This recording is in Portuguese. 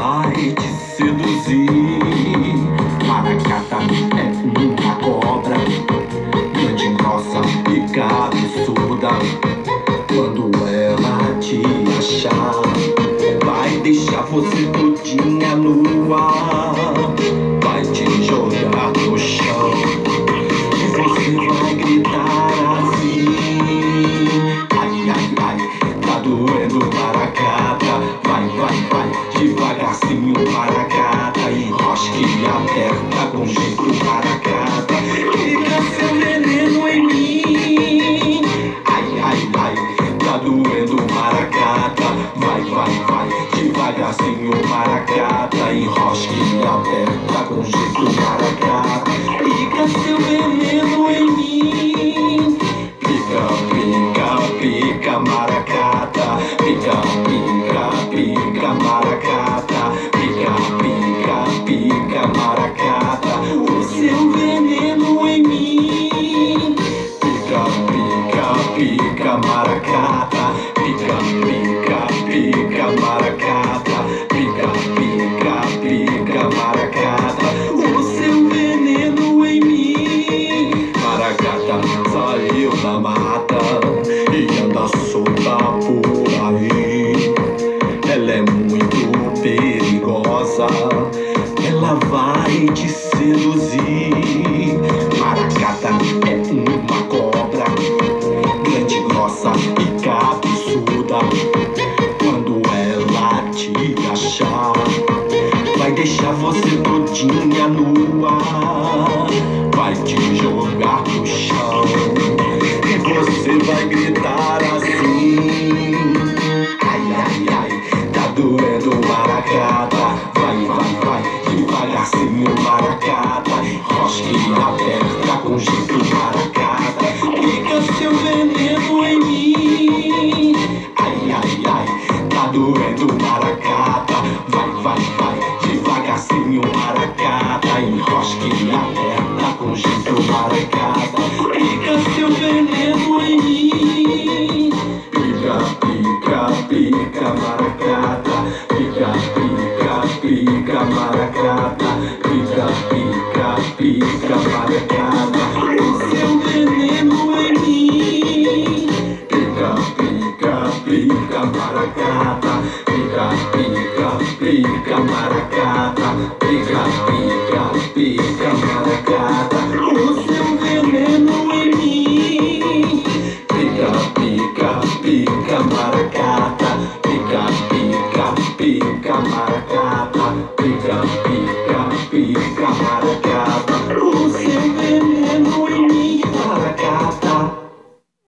vai te seduzir. Maracata é uma cobra, grande, grossa e cabeçuda. Quando ela te achar, vai deixar você todinha nua, vai te jogar no chão e você vai gritar assim: ai, ai, ai, tá doendo, maracata. Vai, vai, vai, devagarcinho, maracata. Enrosque e aperta com jeito, maracata. Fica seu veneno em mim. Ai, ai, ai, tá doendo, maracata. Vai, vai, vai, devagarcinho, maracata. Enrosque e aperta com jeito, maracata. Fica seu veneno em mim. Pica, pica, pica, maracata. Pica, pica, pica, maracata. Pica, pica, pica, maracata. O seu veneno em mim. Pica, pica, pica, maracata. Pica, pica, pica, maracata. Pica, pica, pica, maracata. O seu veneno em mim. Maracata saiu da mata e anda solta por aí. Ela é muito perigosa, ela vai te seduzir. Maracata é uma cobra, grande, grossa e cabeçuda. Quando ela te achar, vai deixar você todinha nua, vai te jogar no chão e você vai gritar assim: ai, ai, ai, tá doendo, maracata. Vai, vai, vai, devagarcinho, maracata. Enrosque e aperta com jeito, maracata. Fica seu veneno em mim. Ai, ai, ai, tá doendo, maracata. Vai, vai, vai, devagarcinho, maracata. Enrosque e aperta com jeito, maracata. Fica seu veneno em mim. Pica, pica, pica, maracata. Pica, pica, pica, maracata. Pica, pica, pica, maracata. O seu veneno em mim. Pica, pica, pica, maracata. Pica, pica, pica, maracata. Pica, pica, pica, maracata. O seu veneno em mim. Pica, pica, pica, maracata. Pica, pica, pica, maracata. Pica, pica.